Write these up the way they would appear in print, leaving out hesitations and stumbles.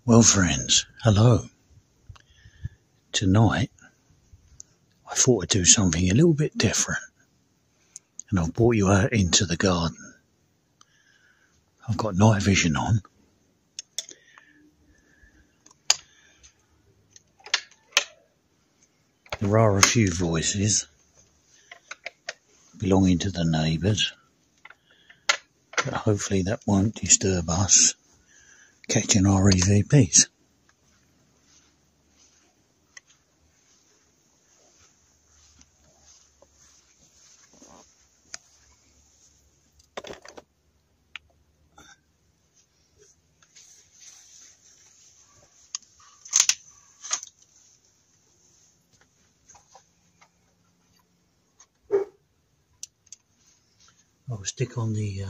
Well, friends, hello. Tonight, I thought I'd do something a little bit different, and I've brought you out into the garden. I've got night vision on. There are a few voices belonging to the neighbours, but hopefully that won't disturb us catching our EVPs. I'll stick on the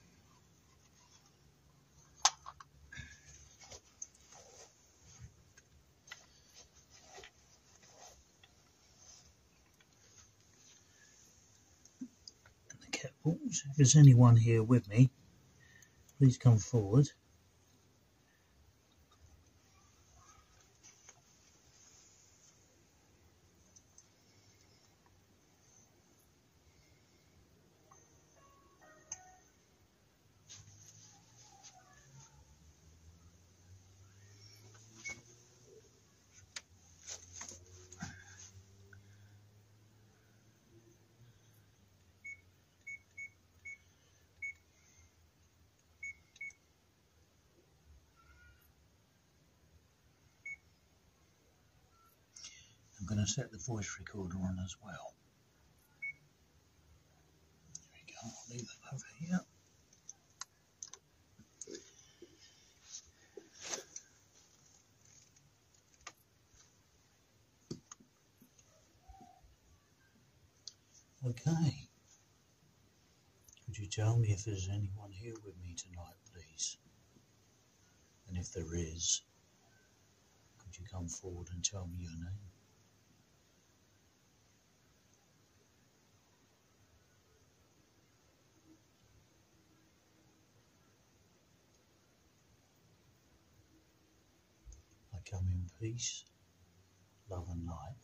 kettles. If there's anyone here with me, please come forward. I'm going to set the voice recorder on as well. There we go, I'll leave that over here. Okay. Could you tell me if there's anyone here with me tonight, please? And if there is, could you come forward and tell me your name? I come in peace, love and light.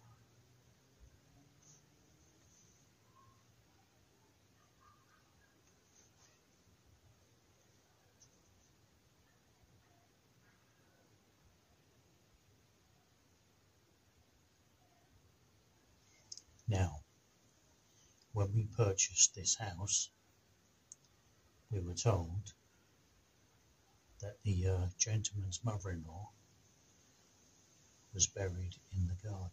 Now, when we purchased this house, we were told that the gentleman's mother-in-law was buried in the garden.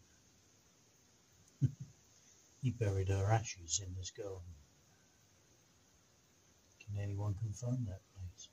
He buried her ashes in this garden. Can anyone confirm that, please?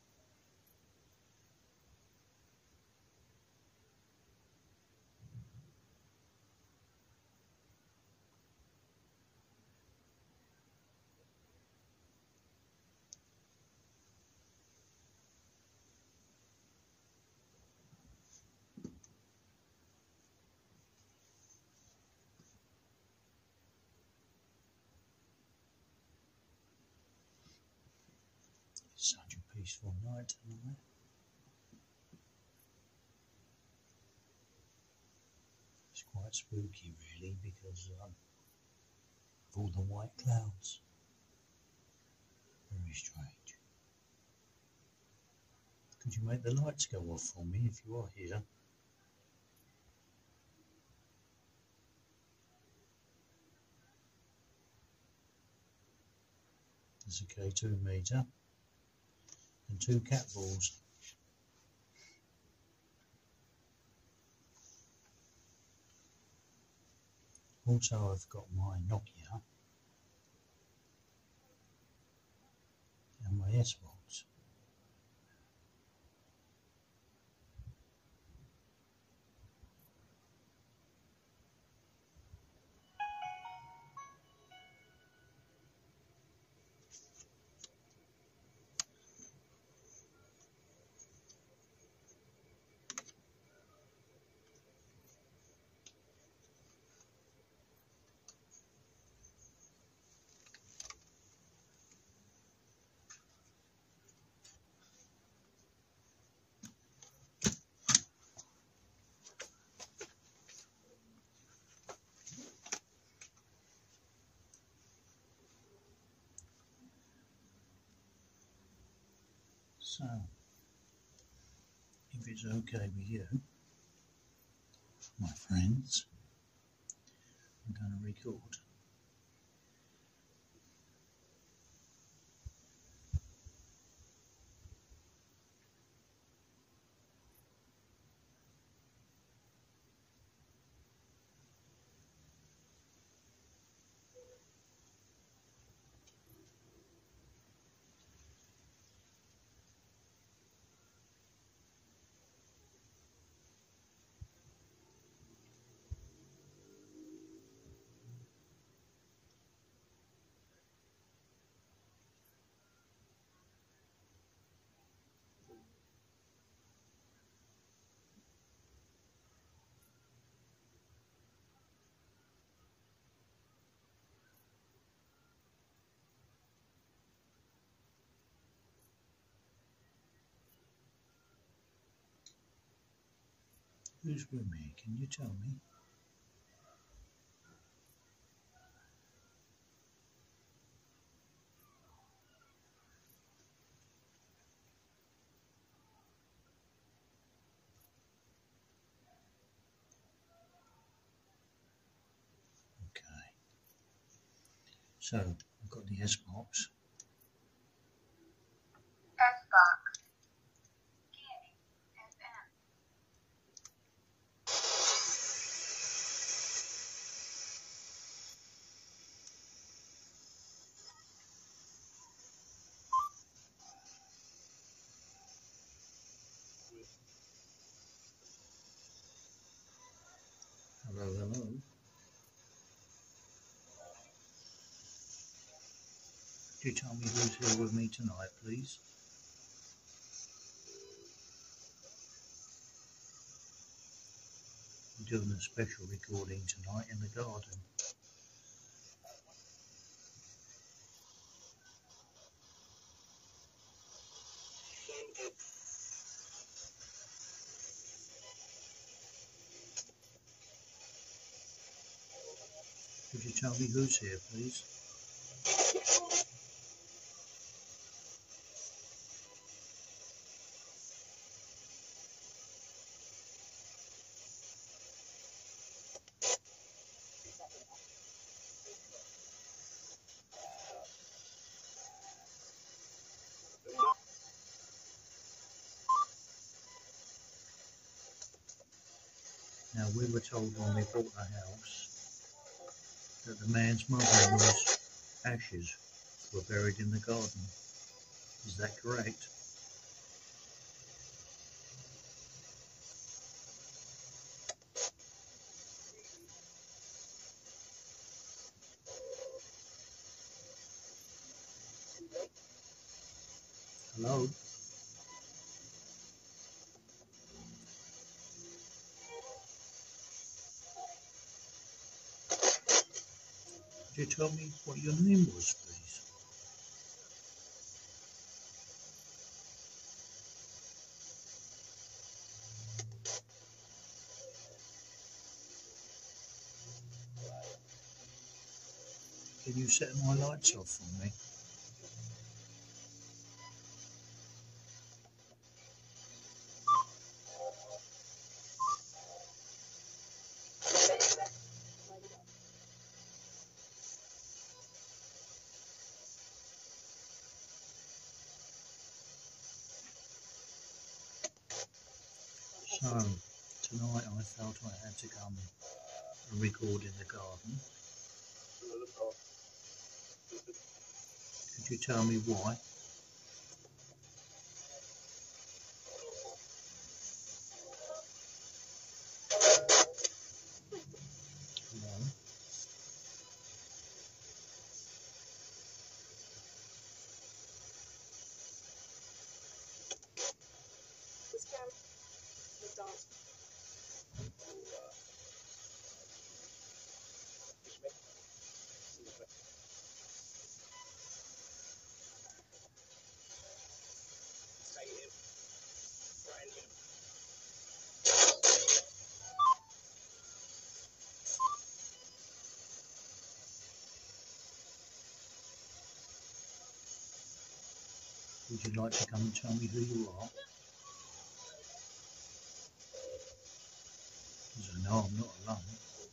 It's such a peaceful night tonight. It's quite spooky, really, because of all the white clouds. Very strange. Could you make the lights go off for me if you are here? There's a K2 meter and 2 cat balls. Also, I've got my Nokia and my SBox. So, if it's okay with you, my friends, I'm going to record. Who's with me? Can you tell me? Okay. So, I've got the SBox. SBox. Hello, hello. Could you tell me who's here with me tonight, please? I'm doing a special recording tonight in the garden. Could you tell me who's here, please? Now, we were told when we bought the house that the man's mother-in-law's ashes were buried in the garden. Is that correct? Hello? Could you tell me what your name was, please? Can you set my lights off for me? So, tonight I felt I had to come and record in the garden. Could you tell me why? Hello? Could Would you like to come and tell me who you are? Because I know I'm not alone.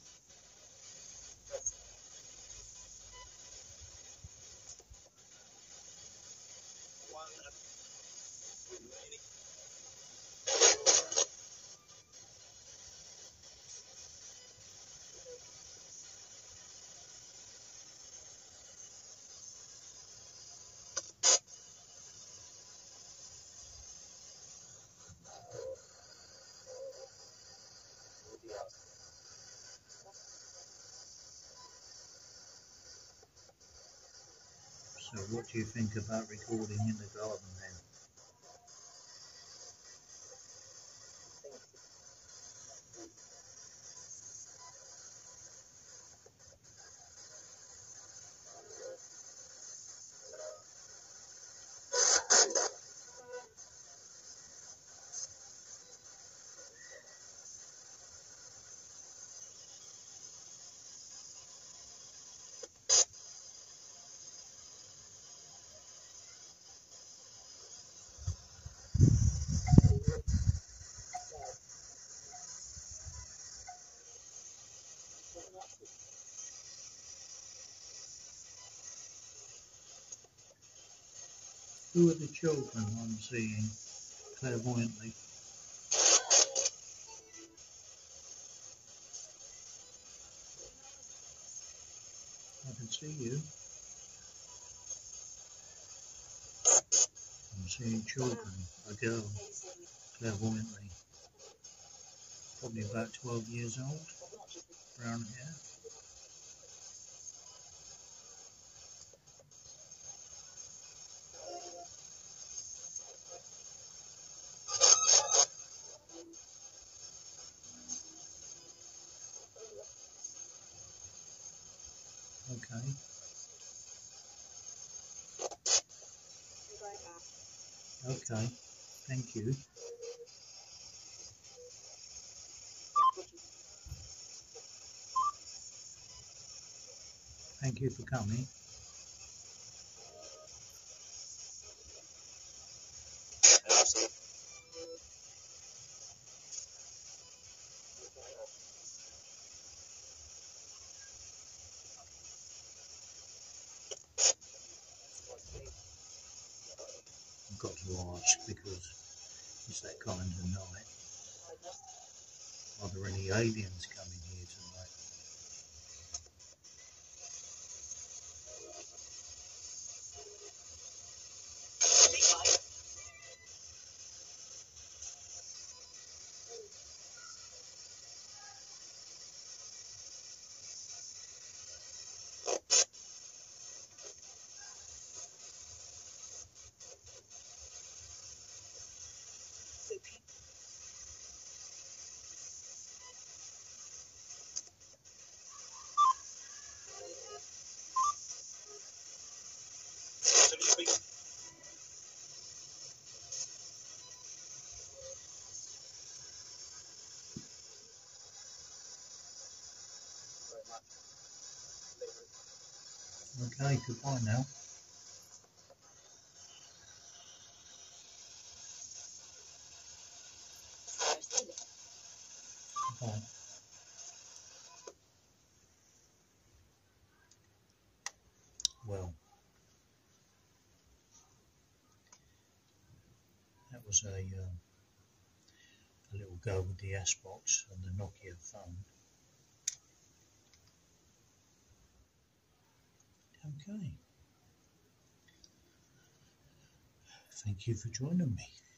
So what do you think about recording in the garden then? Who are the children I'm seeing clairvoyantly? I can see you. I'm seeing children, a girl, clairvoyantly. Probably about 12 years old, brown hair. Okay. Okay. Thank you. Thank you for coming. I've got to ask because it's that kind of night. Are there any aliens coming here tonight? Okay, goodbye now. Goodbye. Well, that was a little go with the SBox and the Nokia phone. Okay. Thank you for joining me.